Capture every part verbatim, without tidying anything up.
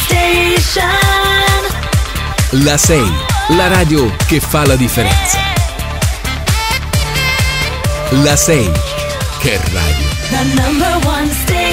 Station. La sei, la radio che fa la differenza. La sei, che radio. The number one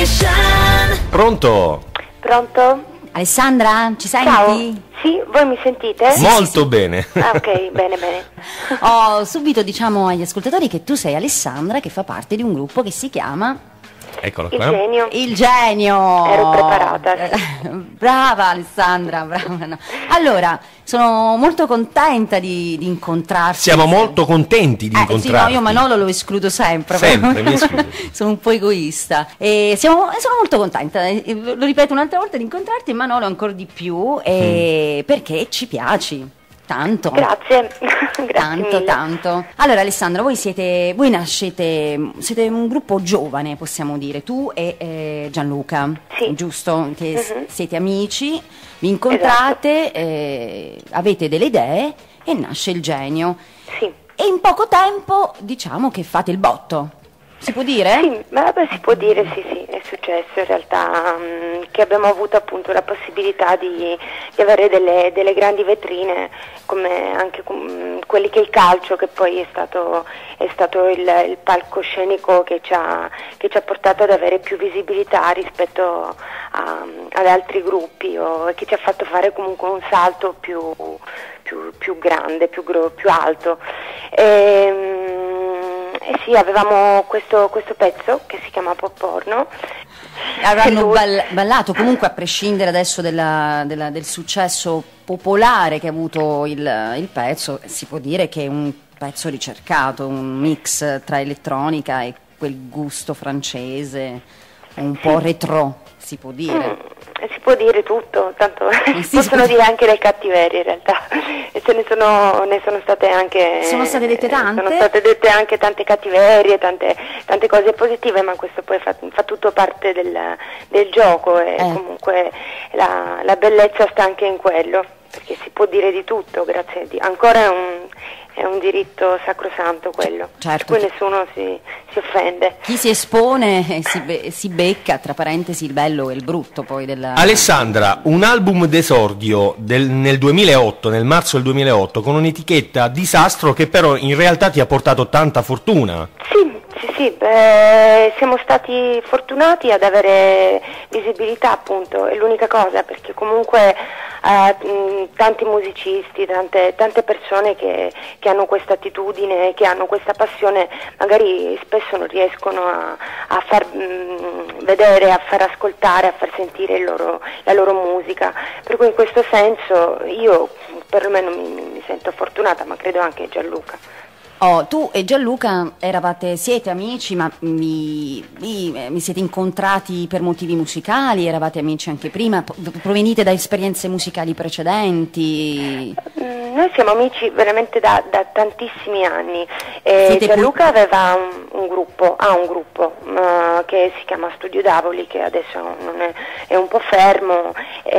station. Pronto? Pronto? Alessandra, ci senti? Ciao. Sì, voi mi sentite? Sì, Molto sì, sì. bene. Ah, ok, bene, bene. Oh, subito diciamo agli ascoltatori che tu sei Alessandra, che fa parte di un gruppo che si chiama... Eccolo Il qua. genio. Il genio. Ero preparata. Sì. Brava Alessandra, brava. No. Allora, sono molto contenta di, di incontrarti. Siamo molto contenti di eh, incontrarti. Sì, no, io Manolo lo escludo sempre. Sempre, mi escludo. Sono un po' egoista. E siamo, sono molto contenta, lo ripeto un'altra volta, di incontrarti, e Manolo ancora di più, e mm. perché ci piaci. Tanto. Grazie. Grazie tanto, mille. tanto. Allora Alessandra, voi siete, voi nascete, siete un gruppo giovane, possiamo dire, tu e eh, Gianluca, sì. giusto? Che Mm-hmm. siete amici, vi incontrate, esatto. eh, avete delle idee e nasce il genio. Sì. E in poco tempo diciamo che fate il botto. Si può dire? Sì, beh, si può dire, sì, sì, è successo in realtà, mh, che abbiamo avuto appunto la possibilità di, di avere delle, delle grandi vetrine, come anche mh, quelli che il calcio, che poi è stato, è stato il, il palcoscenico che ci, ha, che ci ha portato ad avere più visibilità rispetto a, ad altri gruppi, o, e che ci ha fatto fare comunque un salto più, più, più grande, più, gro- più alto. E, mh, Eh sì, avevamo questo, questo pezzo che si chiama Pop Porno. Avranno lui... ball- ballato, comunque a prescindere adesso della, della, del successo popolare che ha avuto il, il pezzo, si può dire che è un pezzo ricercato, un mix tra elettronica e quel gusto francese, un sì. po' retro, si può dire. Mm. Si può dire tutto, tanto sì, possono sì. dire anche dei cattiverie in realtà, e ce ne sono, ne sono state anche... Sono state dette tante? Sono state dette anche tante cattiverie, tante, tante cose positive, ma questo poi fa, fa tutto parte del, del gioco, e eh. comunque la, la bellezza sta anche in quello, perché si può dire di tutto, grazie a Dio. Ancora è un... è un diritto sacrosanto quello, certo, per cui nessuno si, si offende. Chi si espone si, be- si becca, tra parentesi, il bello e il brutto poi della... Alessandra, un album d'esordio del, nel duemilaotto, nel marzo del duemilaotto, con un'etichetta Disastro che però in realtà ti ha portato tanta fortuna. Sì, sì, sì, beh, siamo stati fortunati ad avere visibilità, appunto, è l'unica cosa, perché comunque eh, mh, tanti musicisti, tante, tante persone che, che hanno questa attitudine, che hanno questa passione, magari spesso non riescono a, a far mh, vedere, a far ascoltare, a far sentire il loro, la loro musica, per cui in questo senso io perlomeno mi, mi sento fortunata, ma credo anche Gianluca. Oh, tu e Gianluca eravate, siete amici, ma mi, mi, mi siete incontrati per motivi musicali, eravate amici anche prima, provenite da esperienze musicali precedenti? Mm, noi siamo amici veramente da, da tantissimi anni. Eh, Gianluca pu- aveva un, un gruppo, ha un gruppo uh, che si chiama Studio Davoli, che adesso non è, è un po' fermo,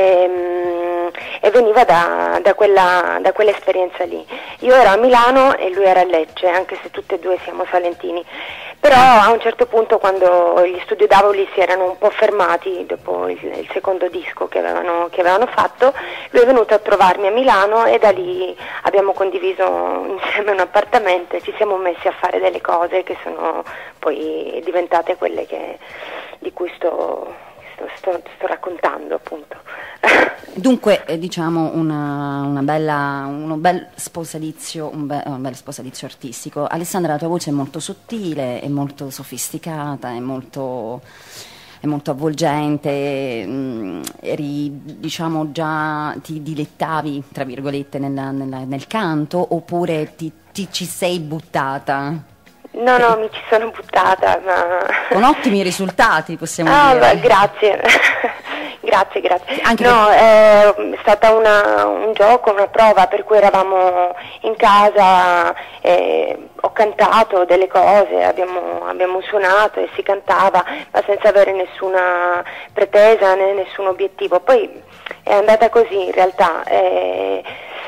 e, e veniva da, da, quella, da quell'esperienza lì. Io ero a Milano e lui era a Lecce, anche se tutte e due siamo salentini, però a un certo punto, quando gli Studio Davoli si erano un po' fermati dopo il, il secondo disco che avevano, che avevano fatto, lui è venuto a trovarmi a Milano e da lì abbiamo condiviso insieme un appartamento e ci siamo messi a fare delle cose che sono poi diventate quelle che, di cui sto... Sto, sto raccontando, appunto. Dunque, eh, diciamo una, una bella, uno bel sposalizio, un, be, un bel sposalizio artistico. Alessandra, la tua voce è molto sottile, è molto sofisticata, è molto, è molto avvolgente. Mm, eri, diciamo, già ti dilettavi, tra virgolette, nella, nella, nel canto, oppure ti, ti ci sei buttata? No, no, mi ci sono buttata, ma... Con ottimi risultati, possiamo ah, dire. Beh, grazie, grazie, grazie. Anche no, per... è stata una, un gioco, una prova, per cui eravamo in casa, eh, ho cantato delle cose, abbiamo, abbiamo suonato e si cantava, ma senza avere nessuna pretesa né nessun obiettivo. Poi è andata così in realtà. Eh,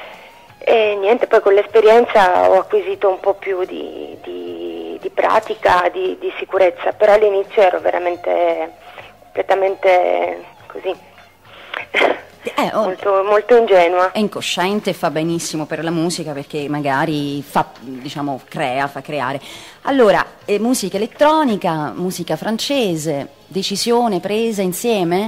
E niente, poi con l'esperienza ho acquisito un po' più di, di, di pratica, di, di sicurezza, però all'inizio ero veramente completamente così. eh, oh, molto, molto ingenua. È incosciente e fa benissimo per la musica perché magari fa, diciamo, crea, fa creare. Allora, eh, musica elettronica, musica francese, decisione presa insieme?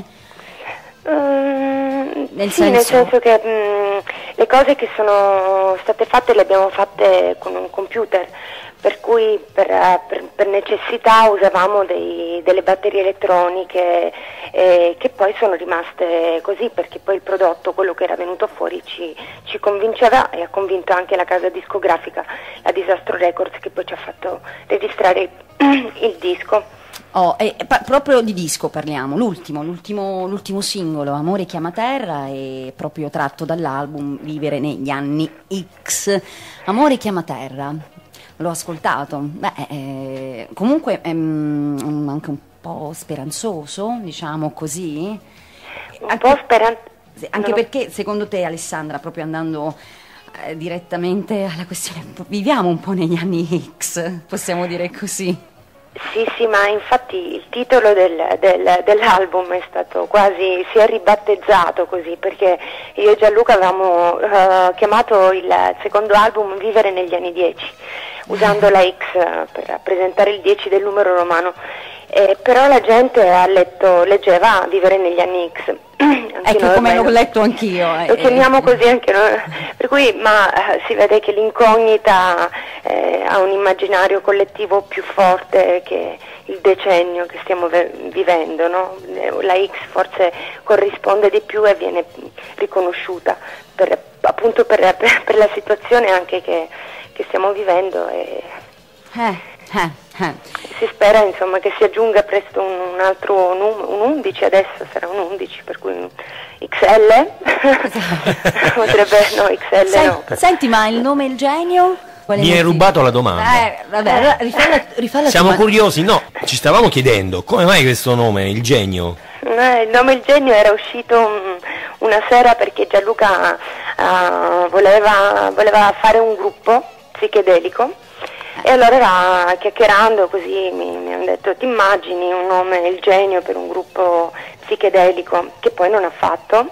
Mm, nel sì, senso... nel senso che mm, le cose che sono state fatte le abbiamo fatte con un computer, per cui per, per, per necessità usavamo dei, delle batterie elettroniche eh, che poi sono rimaste così, perché poi il prodotto, quello che era venuto fuori, ci, ci convinceva, e ha convinto anche la casa discografica, la Disastro Records, che poi ci ha fatto registrare il disco. Oh, eh, pa- proprio di disco parliamo, l'ultimo, l'ultimo, l'ultimo singolo, Amore chiama terra, è proprio tratto dall'album Vivere negli anni X. Amore chiama terra, l'ho ascoltato, beh, eh, comunque è mm, anche un po' speranzoso, diciamo così. Un anche, po' speranzoso. Anche no. perché secondo te, Alessandra, proprio andando eh, direttamente alla questione, viviamo un po' negli anni X, possiamo dire così? Sì, sì, ma infatti il titolo del, del, dell'album è stato quasi, si è ribattezzato così, perché io e Gianluca avevamo uh, chiamato il secondo album Vivere negli anni dieci, usando la X uh, per rappresentare il dieci del numero romano, eh, però la gente ha letto, leggeva Vivere negli anni X. Ecco, come l'ho letto anch'io. Eh. Lo chiamiamo così anche noi, per cui, ma eh, si vede che l'incognita eh, ha un immaginario collettivo più forte che il decennio che stiamo ve- vivendo, no? La X forse corrisponde di più e viene riconosciuta per, appunto per, per, per la situazione anche che, che stiamo vivendo e Eh. Eh, eh. si spera insomma che si aggiunga presto un, un altro numero, un undici, adesso sarà un undici, per cui un X L potrebbe, no, X L Sen- no. Senti, ma il nome Il Genio? Quale Mi hai motivo? rubato la domanda. Eh, vabbè, allora rifalla, rifalla Siamo tu, ma- curiosi, no, ci stavamo chiedendo come mai questo nome, Il Genio? Eh, il nome Il Genio era uscito um, una sera perché Gianluca uh, voleva, voleva fare un gruppo psichedelico. E allora era chiacchierando così, mi, mi hanno detto: ti immagini un nome, Il Genio, per un gruppo psichedelico, che poi non ha fatto.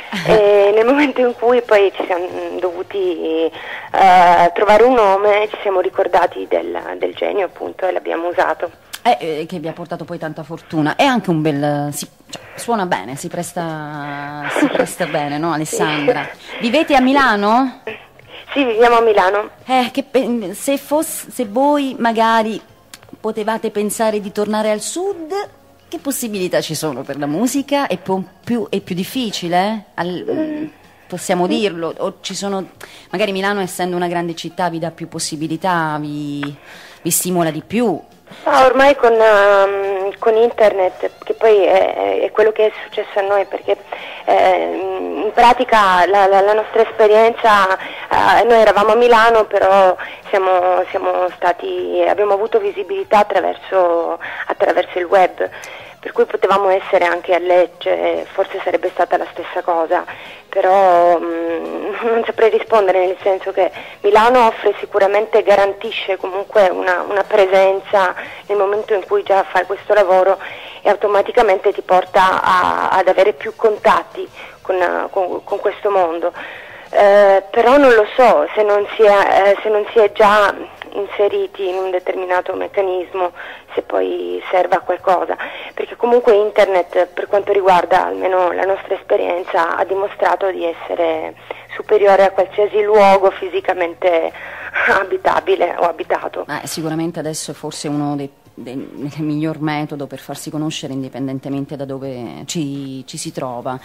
E nel momento in cui poi ci siamo dovuti uh, trovare un nome, ci siamo ricordati del, del genio, appunto, e l'abbiamo usato. Eh, eh, che vi ha portato poi tanta fortuna. È anche un bel... Si, cioè, suona bene, si presta, si presta bene, no, Alessandra? Vivete a Milano? Sì, viviamo a Milano. Eh, che pe- se, fosse, se voi magari potevate pensare di tornare al sud, che possibilità ci sono per la musica? È po- più, è più difficile? Al, possiamo dirlo? O ci sono, magari Milano, essendo una grande città, vi dà più possibilità, vi, vi stimola di più? Ah, ormai con, um, con internet, che poi è, è quello che è successo a noi, perché eh, in pratica la, la, la nostra esperienza, eh, noi eravamo a Milano, però siamo, siamo stati, abbiamo avuto visibilità attraverso, attraverso il web, per cui potevamo essere anche a Lecce, forse sarebbe stata la stessa cosa, però mh, non saprei rispondere, nel senso che Milano offre sicuramente, garantisce comunque una, una presenza nel momento in cui già fai questo lavoro, e automaticamente ti porta a, ad avere più contatti con, con, con questo mondo. Eh, però non lo so se non, si è, eh, se non si è già inseriti in un determinato meccanismo, se poi serve a qualcosa, perché comunque internet, per quanto riguarda almeno la nostra esperienza, ha dimostrato di essere superiore a qualsiasi luogo fisicamente abitabile o abitato. Eh, sicuramente adesso è forse uno dei del miglior metodo per farsi conoscere indipendentemente da dove ci, ci si trova.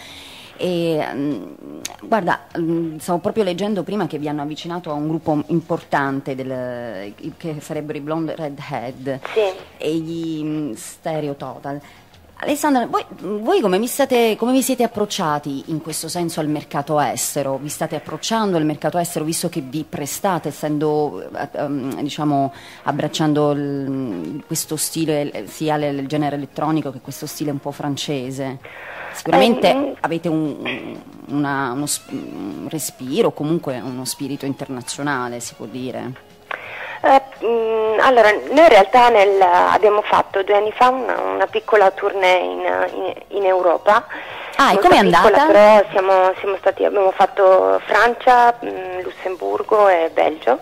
E mh, guarda, mh, stavo proprio leggendo prima che vi hanno avvicinato a un gruppo importante del, che sarebbero i Blonde Redhead, Sì. e gli mh, Stereo Total. Alessandra, voi, voi come, vi state, come vi siete approcciati in questo senso al mercato estero? Vi state approcciando al mercato estero, visto che vi prestate, essendo, um, diciamo, abbracciando il, questo stile, sia il genere elettronico che questo stile un po' francese? Sicuramente eh, avete un, una, uno un respiro, comunque uno spirito internazionale, si può dire. Eh, mh, allora, noi in realtà nel, abbiamo fatto due anni fa una, una piccola tournée in, in, in Europa, Ah, e molto com'è piccola, andata? Però siamo, siamo stati, abbiamo fatto Francia, mh, Lussemburgo e Belgio.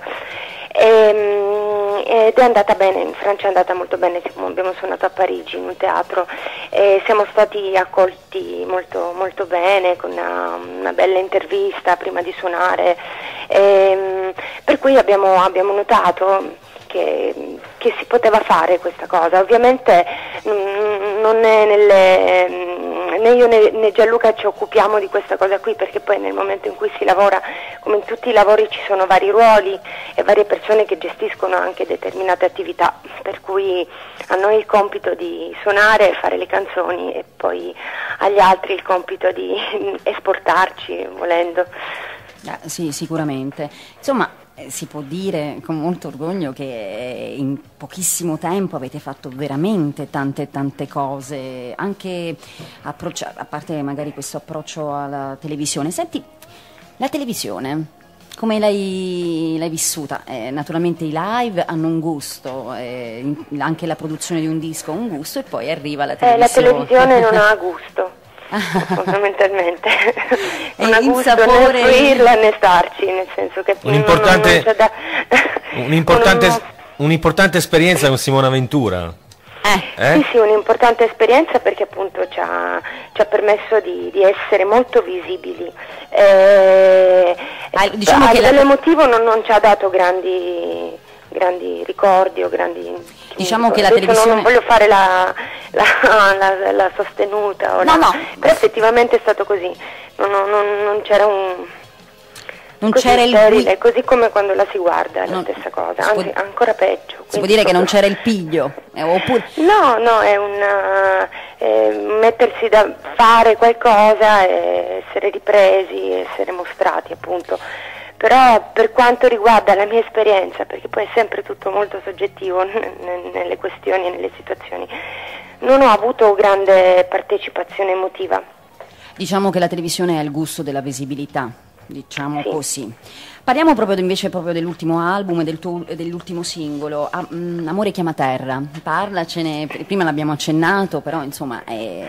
E, ed è andata bene, in Francia è andata molto bene, abbiamo suonato a Parigi in un teatro e siamo stati accolti molto, molto bene, con una, una bella intervista prima di suonare, e, per cui abbiamo, abbiamo notato che, che si poteva fare questa cosa. Ovviamente mh, non è nelle, né io né, né Gianluca ci occupiamo di questa cosa qui, perché poi nel momento in cui si lavora, come in tutti i lavori, ci sono vari ruoli e varie persone che gestiscono anche determinate attività, per cui a noi il compito di suonare e fare le canzoni e poi agli altri il compito di esportarci volendo. Eh, sì, sicuramente. Insomma, eh, si può dire con molto orgoglio che in pochissimo tempo avete fatto veramente tante tante cose, anche approccia- a parte magari questo approccio alla televisione. Senti, la televisione, come l'hai, l'hai vissuta? Eh, naturalmente i live hanno un gusto, eh, in- anche la produzione di un disco ha un gusto, e poi arriva la Eh, televisione. la televisione non ha gusto. Fondamentalmente non ha il gusto sapore- né fruirla né starci, nel senso che Un'importante- non- non c'è da- Un'importante, uno- un'importante esperienza con Simona Ventura. Eh, Eh? Sì, sì, un'importante esperienza, perché appunto ci ha, ci ha permesso di, di essere molto visibili. Eh, Ah, diciamo a che la- livello emotivo non, non ci ha dato grandi, grandi ricordi o grandi... Diciamo che la Adesso televisione- non voglio fare la, la, la- la sostenuta, o No, la- no. però effettivamente è stato così, non, non- non- non c'era un... non così c'era il sterile, così come quando la si guarda, è la Non- stessa cosa, si può- anzi ancora peggio. si può quindi dire che non proprio- c'era il piglio, eh, oppure... No, no, è un eh, mettersi da fare qualcosa, e essere ripresi, essere mostrati, appunto. Però per quanto riguarda la mia esperienza, perché poi è sempre tutto molto soggettivo n- n- nelle questioni e nelle situazioni, non ho avuto grande partecipazione emotiva. Diciamo che la televisione ha il gusto della visibilità, diciamo Sì. così. Parliamo proprio de- invece proprio dell'ultimo album e del tuo- e dell'ultimo singolo, Ah, mm, Amore chiama terra. Parlacene, pr- prima l'abbiamo accennato, però insomma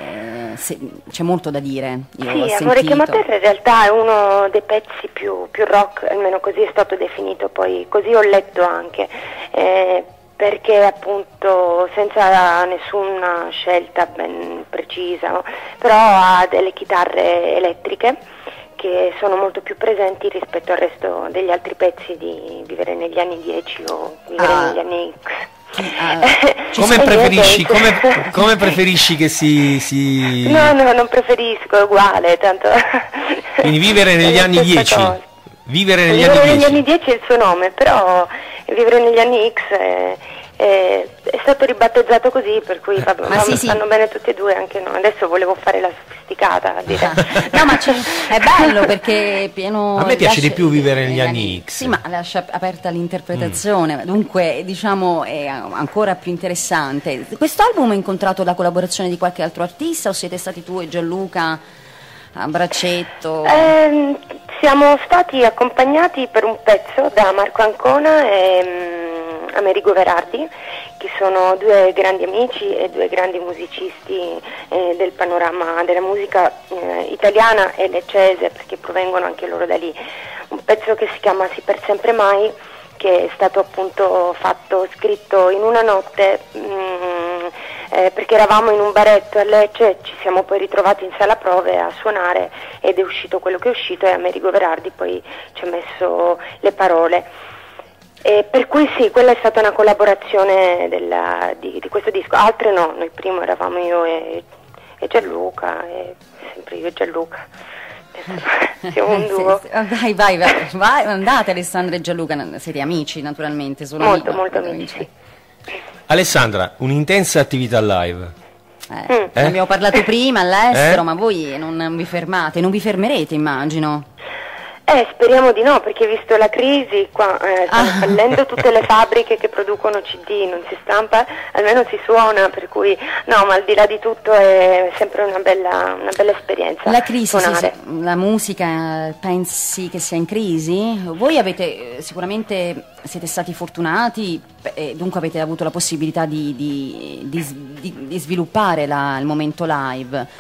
è- se- c'è molto da dire. Io ho Sì, Amore sentito. chiama terra in realtà è uno dei pezzi più, più rock, almeno così è stato definito, poi così ho letto anche, eh, perché appunto senza nessuna scelta ben precisa, no? Però ha delle chitarre elettriche che sono molto più presenti rispetto al resto degli altri pezzi di Vivere negli anni dieci o Vivere Ah. negli anni X. Ah, Come E preferisci, niente. come, come preferisci che si... si... No, no, non preferisco, è uguale, tanto... Quindi Vivere è negli la anni stessa dieci. cosa. Vivere negli Vivere anni negli dieci. anni dieci è il suo nome, però Vivere negli anni X è, è- è stato ribattezzato così, per cui va, Ma va- sì, sì. vanno bene tutti e due, anche no. Adesso volevo fare la sofisticata, a dire. No, ma c'è- è bello perché è pieno... A me piace lascia- di più Vivere negli anni X. Sì, ma lascia aperta l'interpretazione, dunque diciamo è ancora più interessante. Quest'album ha incontrato la collaborazione di qualche altro artista o siete stati tu e Gianluca a braccetto? Ehm, siamo stati accompagnati per un pezzo da Marco Ancona e mm, Amerigo Verardi, che sono due grandi amici e due grandi musicisti eh, del panorama della musica eh, italiana e leccese, perché provengono anche loro da lì. Un pezzo che si chiama Sì per sempre mai, che è stato appunto fatto, scritto in una notte, mm, eh, perché eravamo in un baretto a Lecce, ci siamo poi ritrovati in sala prove a suonare ed è uscito quello che è uscito, e Amerigo Verardi poi ci ha messo le parole. E per cui sì, quella è stata una collaborazione della- di, di questo disco, altre no, noi prima eravamo io e, e Gianluca, e sempre io e Gianluca. Siamo un duo. Sì, sì. Vai, vai, vai, vai, andate Alessandra e Gianluca, siete amici naturalmente, sono Molto, amici, molto no, amici, sì. Alessandra, un'intensa attività live. Eh, Mm. ne abbiamo parlato prima all'estero, Eh? ma voi non vi fermate, non vi fermerete, immagino. Eh, speriamo di no, perché visto la crisi qua eh, stanno Ah. fallendo tutte le fabbriche che producono C D, non si stampa, almeno si suona, per cui no, ma al di là di tutto è sempre una bella, una bella esperienza. La crisi, sì, suonare. sì, la musica pensi che sia in crisi? Voi avete eh, sicuramente siete stati fortunati e dunque avete avuto la possibilità di, di- di s- di- di sviluppare la- il momento live.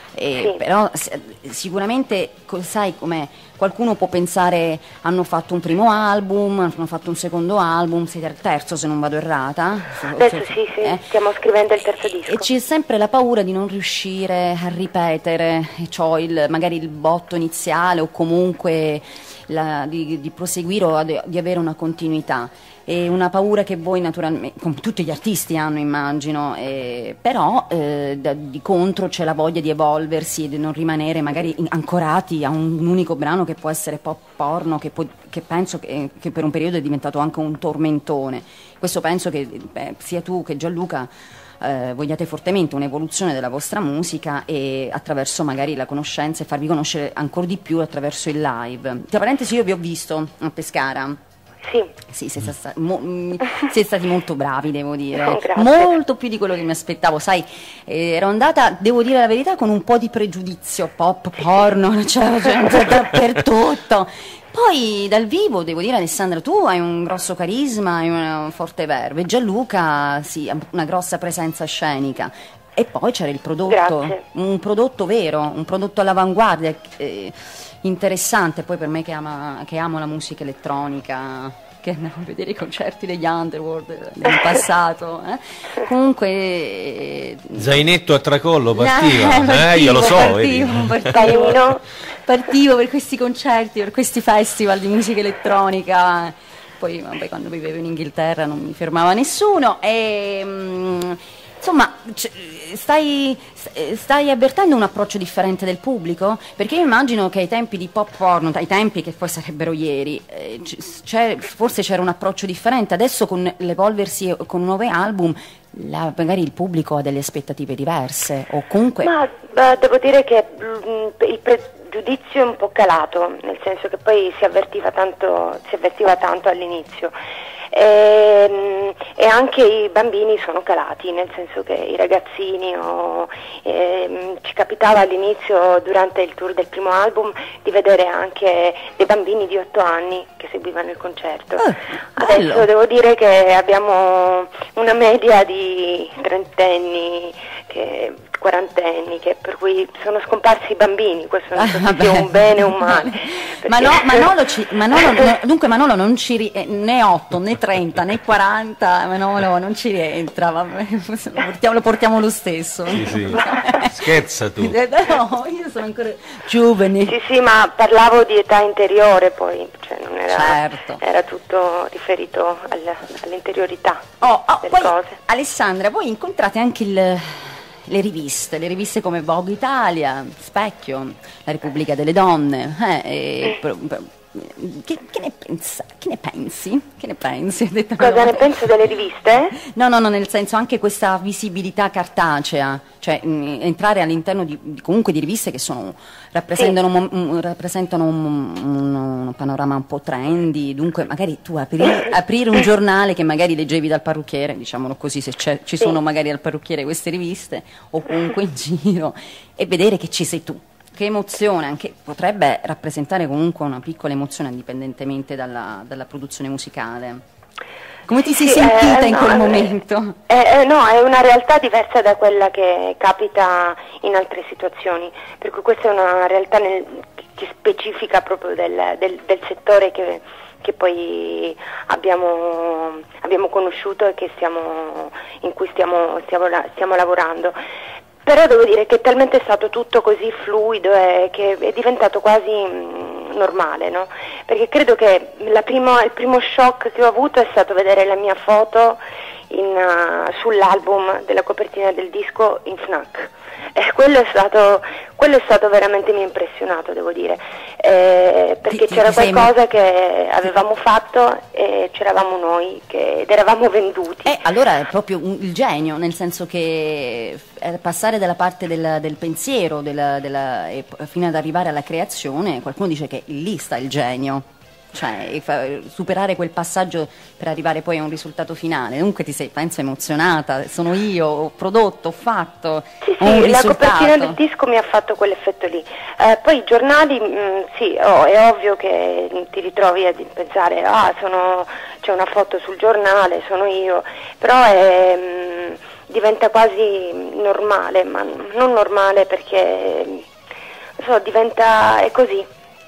E Sì. Però s- sicuramente, co- sai com'è, qualcuno può pensare hanno fatto un primo album, hanno fatto un secondo album, siete al terzo se non vado errata. Adesso sì, sì, Eh? stiamo scrivendo il terzo disco. E c'è sempre la paura di non riuscire a ripetere, e cioè il, magari il botto iniziale o comunque la- di, di proseguire o ad- di avere una continuità. È una paura che voi naturalmente, come tutti gli artisti hanno immagino, eh, però eh, da- di contro c'è la voglia di evolversi e di non rimanere magari in- ancorati a un, un unico brano che può essere pop porno, che, può- che penso che, che per un periodo è diventato anche un tormentone. Questo penso che beh, sia tu che Gianluca eh, vogliate fortemente un'evoluzione della vostra musica e attraverso magari la conoscenza e farvi conoscere ancora di più attraverso il live. Tra parentesi, io vi ho visto a Pescara. Sì. Sì, siete, sta- mo- mm, siete stati molto bravi, devo dire, Oh, grazie. molto più di quello che mi aspettavo, sai, eh, ero andata, devo dire la verità, con un po' di pregiudizio, pop, porno, c'era gente dappertutto. Poi dal vivo, devo dire, Alessandra, tu hai un grosso carisma, hai una forte verve, Gianluca, sì, ha una grossa presenza scenica. E poi c'era il prodotto, Grazie. un prodotto vero, un prodotto all'avanguardia, eh, interessante. Poi per me che, ama, che amo la musica elettronica, che andavo a vedere i concerti degli Underworld nel passato, eh. Comunque eh, Zainetto a tracollo partiva, eh, partivo, eh, io lo so, partivo, vedi. partivo, Cammino. partivo per questi concerti, per questi festival di musica elettronica. Poi vabbè, quando vivevo in Inghilterra non mi fermava nessuno e mm, insomma, c- stai, stai avvertendo un approccio differente del pubblico? Perché io immagino che ai tempi di pop porno, ai tempi che poi sarebbero ieri, eh, c- c'è- forse c'era un approccio differente. Adesso con l'evolversi con nuovi album, la- magari il pubblico ha delle aspettative diverse o comunque... Ma eh, devo dire che mm, il pregiudizio è un po' calato, nel senso che poi si avvertiva tanto, si avvertiva tanto all'inizio. E, e anche i bambini sono calati, nel senso che i ragazzini o, ehm, ci capitava all'inizio durante il tour del primo album di vedere anche dei bambini di otto anni che seguivano il concerto. Ah, bello. Adesso devo dire che abbiamo una media di trentenni, che, quarantenni, che per cui sono scomparsi i bambini, questo non so Ah, se sia vabbè. un bene o un male. Ma no, perché- Manolo, ci, Manolo no, dunque Manolo non ci ri- eh, né otto né trenta né quaranta, Manolo non ci rientra, vabbè, lo portiamo, lo portiamo lo stesso. Sì, sì. Scherza tu. Eh, No, io sono ancora giovane. Sì, sì, ma parlavo di età interiore poi, cioè non era, Certo. era tutto riferito al- all'interiorità Oh, oh, delle poi, cose. Alessandra, voi incontrate anche il- le riviste, le riviste come Vogue Italia, Specchio, La Repubblica delle Donne. eh, e pro- pro- che, che ne pensa, che ne pensi? Che ne pensi? Ho detto una Cosa ne volta. penso delle riviste? No, no, no, nel senso anche questa visibilità cartacea, cioè mh, entrare all'interno di, di- comunque di riviste che sono, rappresentano, un, un- rappresentano un, un- un panorama un po' trendy, dunque magari tu apri, aprire un giornale che magari leggevi dal parrucchiere, diciamolo così, se c'è- ci sono magari al parrucchiere queste riviste o comunque in giro, e vedere che ci sei tu. Che emozione, anche potrebbe rappresentare comunque una piccola emozione indipendentemente dalla, dalla produzione musicale. Come ti sei Sì, sentita eh, in no, quel eh, momento? eh, eh, no, è una realtà diversa da quella che capita in altre situazioni, per cui questa è una realtà nel- che specifica proprio del, del- del settore che, che poi abbiamo, abbiamo conosciuto e che stiamo, in cui stiamo, stiamo, la- stiamo lavorando. Però devo dire che è talmente stato tutto così fluido e che è diventato quasi mm, normale, no? Perché credo che la primo- il primo shock che ho avuto è stato vedere la mia foto in, uh, sull'album della copertina del disco in FNAC. E quello è stato, quello è stato veramente, mi ha impressionato, devo dire, eh, perché Ti- ti- c'era ti sei- qualcosa che avevamo fatto e c'eravamo noi, che, ed eravamo venduti. Eh, allora è proprio un- il genio, nel senso che eh, passare dalla parte del, del pensiero della- della- e p- fino ad arrivare alla creazione, qualcuno dice che lì sta il genio. Cioè, e fa- superare quel passaggio per arrivare poi a un risultato finale. Dunque ti sei, penso, emozionata. Sono io, ho prodotto, ho fatto, Sì, ho un sì, la risultato. copertina del disco mi ha fatto quell'effetto lì. Eh, poi i giornali, mh, sì, oh, è ovvio che ti ritrovi a di- pensare, ah, sono, c'è una foto sul giornale, sono io, però è, mh, diventa quasi normale, ma non normale perché, non so, diventa, è così.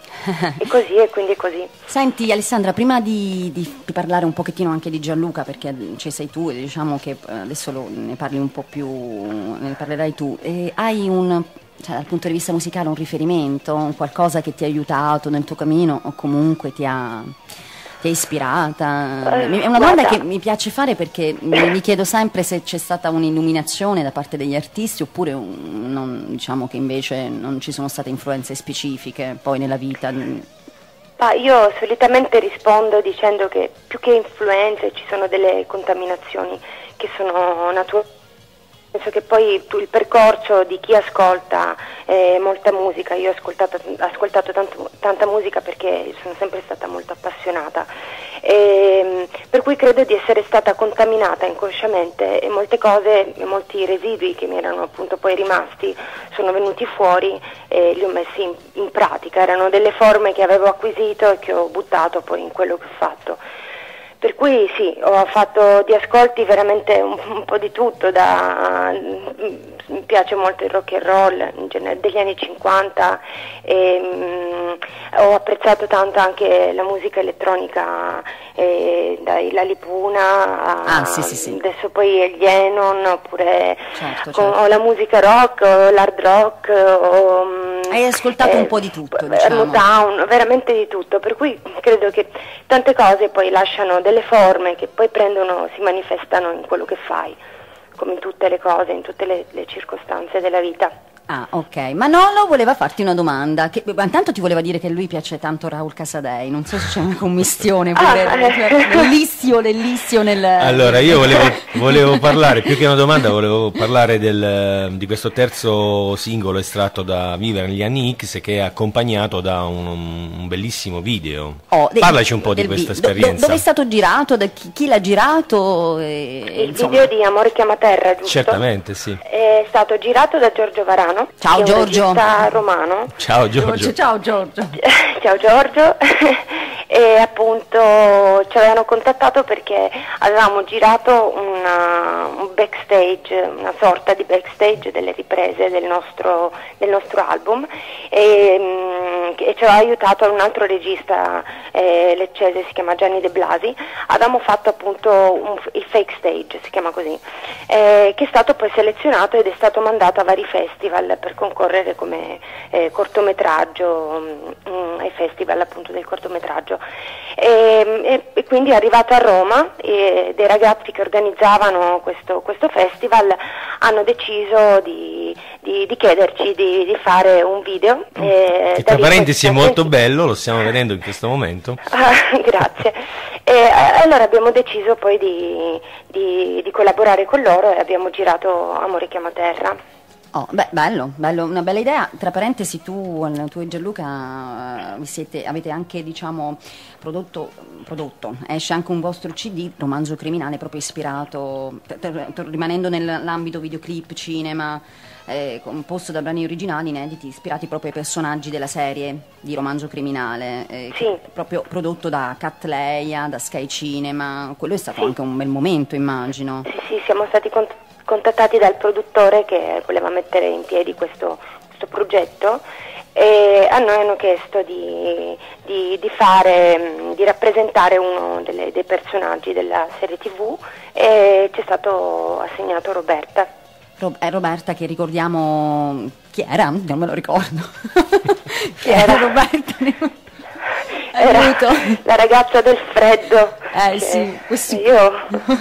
È così e quindi è così. Senti Alessandra, prima di, di, di parlare un pochettino anche di Gianluca, perché ci sei tu e diciamo che adesso lo, ne parli un po' più, ne parlerai tu, e hai un, cioè, dal punto di vista musicale un riferimento, un qualcosa che ti ha aiutato nel tuo cammino o comunque ti ha, ti ha ispirata? È una domanda che mi piace fare perché mi, mi chiedo sempre se c'è stata un'illuminazione da parte degli artisti oppure un, non, diciamo che invece non ci sono state influenze specifiche poi nella vita. Ah, io solitamente rispondo dicendo che più che influenze ci sono delle contaminazioni che sono naturali. Penso che poi il percorso di chi ascolta eh, molta musica, io ho ascoltato, ascoltato tanto, tanta musica perché sono sempre stata molto appassionata, e, per cui credo di essere stata contaminata inconsciamente e molte cose, molti residui che mi erano appunto poi rimasti sono venuti fuori e li ho messi in, in pratica, erano delle forme che avevo acquisito e che ho buttato poi in quello che ho fatto. Per cui sì, ho fatto di ascolti veramente un, un po' di tutto, da, mi piace molto il rock and roll in genere, degli anni cinquanta, e, mh, ho apprezzato tanto anche la musica elettronica, eh, dai Lalipuna a, ah, sì, sì, sì. adesso poi gli Enon, oppure certo, con, certo. o la musica rock, o l'hard rock, o, hai ascoltato eh, un po' di tutto, diciamo. Motown, veramente di tutto, per cui credo che tante cose poi lasciano delle forme che poi prendono, si manifestano in quello che fai, come in tutte le cose, in tutte le, le circostanze della vita. Ah, ok. Manolo voleva farti una domanda. Che, intanto ti voleva dire che a lui piace tanto Raul Casadei. Non so se c'è una commistione. Pure, ah, bellissimo, bellissimo nel... Allora, io volevo, volevo parlare, più che una domanda, volevo parlare del, di questo terzo singolo estratto da Vivere negli anni X, che è accompagnato da un, un bellissimo video. Oh, Parlaci un po' di questa esperienza. Do, dove è stato girato? Da chi, chi l'ha girato? E, Il insomma. Video di Amore chiama terra, giusto? Certamente, sì. È stato girato da Giorgio Varano. Ciao Giorgio. Romano. Ciao Giorgio. Ciao Giorgio. Ciao Giorgio. E appunto ci avevano contattato perché avevamo girato una, un backstage, una sorta di backstage delle riprese del nostro, del nostro album, e, e ci aveva aiutato un altro regista eh, leccese, si chiama Gianni De Blasi. Avevamo fatto appunto un, il fake stage, si chiama così, eh, che è stato poi selezionato ed è stato mandato a vari festival per concorrere come eh, cortometraggio mh, ai festival appunto del cortometraggio. E, e, e quindi è arrivato a Roma e dei ragazzi che organizzavano questo, questo festival hanno deciso di, di, di chiederci di, di fare un video. Eh, che tra parentesi è molto bello, lo stiamo vedendo in questo momento. Ah, grazie. E allora abbiamo deciso poi di, di, di collaborare con loro e abbiamo girato Amore chiama terra. Oh, beh, bello, bello, una bella idea. Tra parentesi, tu, tu e Gianluca vi siete, avete anche, diciamo, prodotto, prodotto, esce anche un vostro C D, Romanzo criminale, proprio ispirato, ter, ter, rimanendo nell'ambito videoclip, cinema, eh, composto da brani originali inediti, ispirati proprio ai personaggi della serie di Romanzo criminale, eh, sì. proprio prodotto da Catleya, da Sky Cinema. Quello è stato sì. anche un bel momento, immagino. Sì, sì, siamo stati cont- contattati dal produttore che voleva mettere in piedi questo, questo progetto, e a noi hanno chiesto di, di, di fare, di rappresentare uno delle, dei personaggi della serie tivù, e ci è stato assegnato Roberta. Ro- eh, Roberta, che ricordiamo chi era? Non me lo ricordo. Chi era, era Roberta? Era la ragazza del freddo. Eh sì, questo io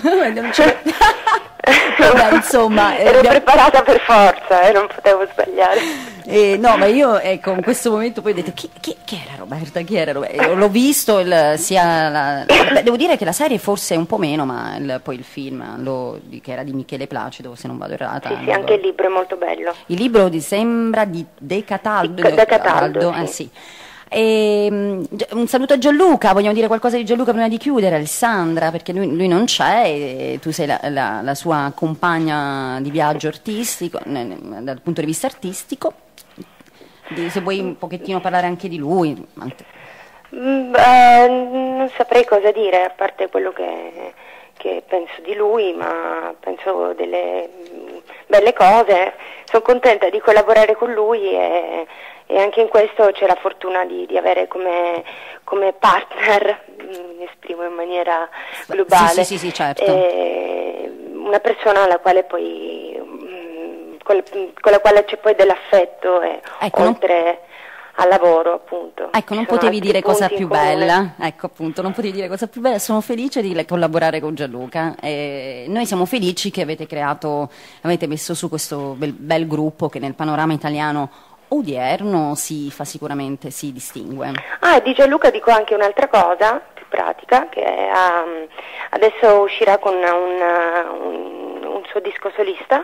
Vabbè, insomma, eh, ero abbiamo... preparata per forza e eh, non potevo sbagliare. Eh, no, ma io ecco, in questo momento poi ho detto chi, chi, chi era Roberta? Chi era Roberta? Eh, l'ho visto, il, sia la, beh, devo dire che la serie forse un po' meno, ma il, poi il film lo, di, che era di Michele Placido, se non vado errata. Sì, sì, anche il libro è molto bello. Il libro di, sembra di De Cataldo. De, De Cataldo, Cataldo, sì. Eh, sì. E, un saluto a Gianluca. Vogliamo dire qualcosa di Gianluca prima di chiudere, Alessandra, perché lui, lui non c'è e tu sei la, la, la sua compagna di viaggio artistico, dal punto di vista artistico. Se vuoi un pochettino parlare anche di lui. Mm, eh, non saprei cosa dire, a parte quello che che penso di lui, ma penso delle mh, belle cose. Sono contenta di collaborare con lui e, e anche in questo c'è la fortuna di, di avere come, come partner, mi esprimo in maniera globale, sì, sì, sì, certo. e una persona alla quale poi mh, con, con la quale c'è poi dell'affetto e ecco, oltre non... al lavoro, appunto. Ecco, non potevi dire cosa più bella. Ecco, appunto, non potevi dire cosa più bella. Sono felice di collaborare con Gianluca. E noi siamo felici che avete creato, avete messo su questo bel, bel gruppo che nel panorama italiano odierno si fa sicuramente, si distingue. Ah, e di Gianluca dico anche un'altra cosa più pratica, che um, adesso uscirà con una, un, un suo disco solista.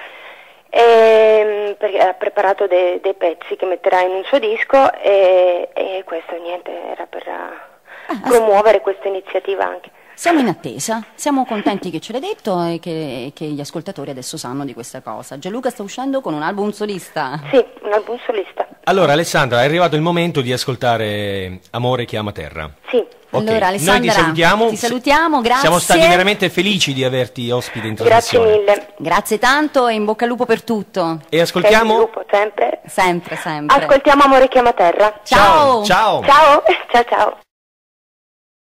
E, perché ha preparato dei, dei pezzi che metterà in un suo disco e, e questo niente era per uh, ah, promuovere questa iniziativa anche. Siamo in attesa, siamo contenti che ce l'hai detto e che, che gli ascoltatori adesso sanno di questa cosa. Gianluca sta uscendo con un album solista. Sì, un album solista. Allora Alessandra, è arrivato il momento di ascoltare Amore chiama terra. Sì. Okay. Allora Alessandra, noi ti salutiamo, ti salutiamo, grazie. Siamo stati veramente felici di averti ospite in trasmissione. Grazie mille. Grazie tanto e in bocca al lupo per tutto. E ascoltiamo... Lupo, sempre. Sempre, sempre. Ascoltiamo Amore chiama terra. Ciao. Ciao. Ciao, ciao, ciao.